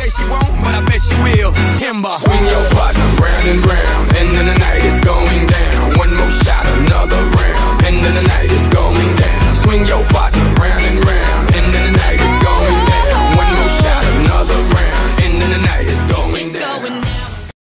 she won't, but I bet she will. Timber. Swing your partner round and round, end of the night is going down. One more shot, another round, end of the night is going down. Swing your partner